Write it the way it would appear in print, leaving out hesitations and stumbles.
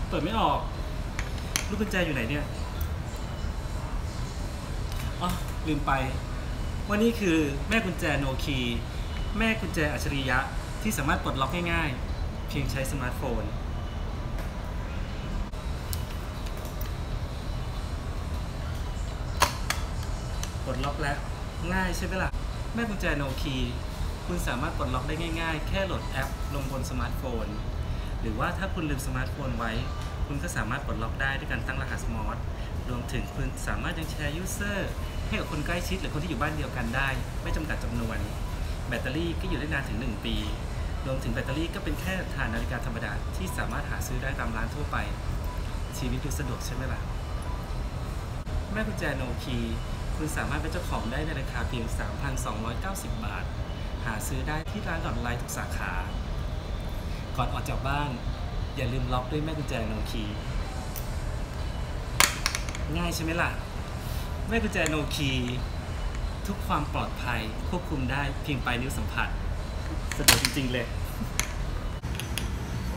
เปิดไม่ออกลูกกุญแจอยู่ไหนเนี่ยอ๋อลืมไปว่านี่คือแม่กุญแจโนคีแม่กุญแจอัจฉริยะที่สามารถปลดล็อกง่ายๆเพียงใช้สมาร์ทโฟนปลดล็อกแล้วง่ายใช่ไหมล่ะแม่กุญแจโนคีคุณสามารถปลดล็อกได้ง่ายๆแค่โหลดแอปลงบนสมาร์ทโฟนหรือว่าถ้าคุณลืมสมาร์ทโฟนไว้คุณก็สามารถปลดล็อกได้ด้วยการตั้งรหัสมอสรวมถึงคุณสามารถยังแชร์ยูเซอร์ให้กับคนใกล้ชิดหรือคนที่อยู่บ้านเดียวกันได้ไม่จำกัดจำนวนแบตเตอรี่ก็อยู่ได้นานถึง1 ปีรวมถึงแบตเตอรี่ก็เป็นแค่ฐานนาฬิกาธรรมดาที่สามารถหาซื้อได้ตามร้านทั่วไปชีวิตดูสะดวกใช่ไหมล่ะแม่กุญแจโนคีคุณสามารถเป็นเจ้าของได้ในราคาเพียง 3,290 บาทหาซื้อได้ที่ร้านออนไลน์ทุกสาขาก่อนออกจากบ้านอย่าลืมล็อกด้วยแม่กุญแจโนคีง่ายใช่ไหมล่ะแม่กุญแจโนคีทุกความปลอดภัยควบคุมได้เพียงปลายนิ้วสัมผัสสะดวกจริงๆเลย